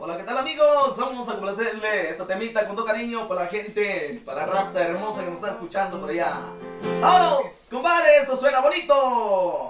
Hola, ¿qué tal amigos? Vamos a complacerle esta temita con todo cariño para la gente, para la raza hermosa que nos está escuchando por allá. ¡Vámonos, compadre! ¡Esto suena bonito!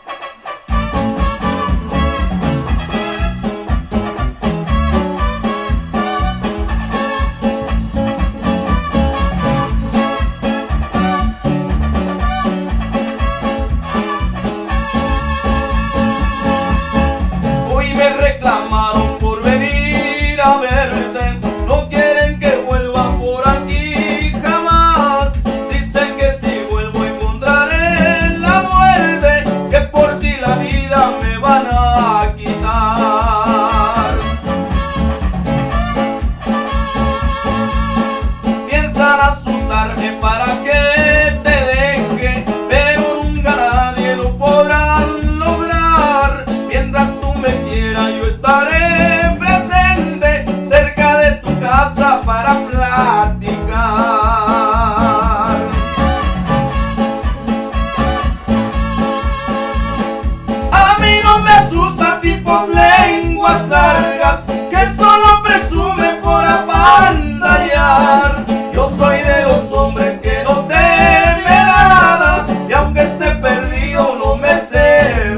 Hoy me reclamaron por venir a verte, no quieren que vuelva por aquí jamás. Dicen que si vuelvo encontraré la muerte, que por ti la vida me van a quitar. Piensan asustarme para que te deje, pero nunca nadie lo podrán lograr. Mientras tú me quieras, yo estaré presente cerca de tu casa para platicar. A mí no me asustan tipos lenguas largas que solo presumen por apantallar. Yo soy de los hombres que no teme nada, y aunque esté perdido no me sé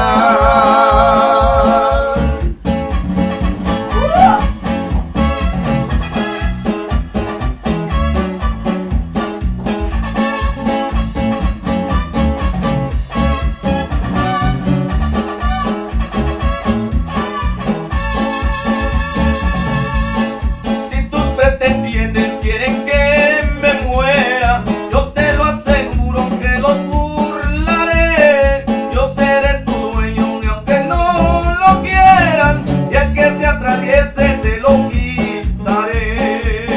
rajar. Si tus pretendientes quieren que me muera, yo te lo aseguro que los burlaré. Yo seré tu dueño y aunque no lo quieran, y al que se atraviese te lo quitaré.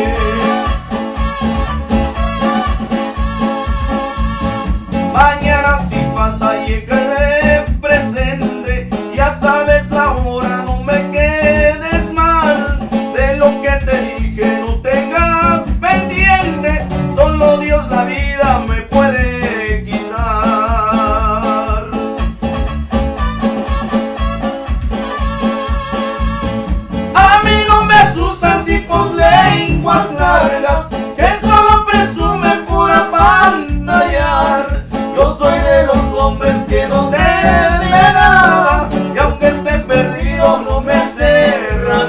Mañana sin falta llegaré presente, ya sabes la hora, no me quedes mal. De lo que te dije no tengas pendiente, solo Dios la vida me puede quitar. A mí no me asustan tipos lenguas largas que solo presumen por apantallar. Yo soy de los hombres que no temen nada, y aunque esté perdido no me sé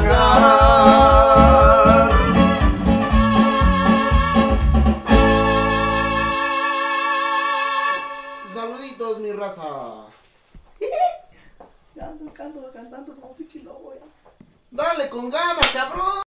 rajar. Saluditos, mi raza. Ya ando cantando como pichilobo ya. Dale con ganas, cabrón.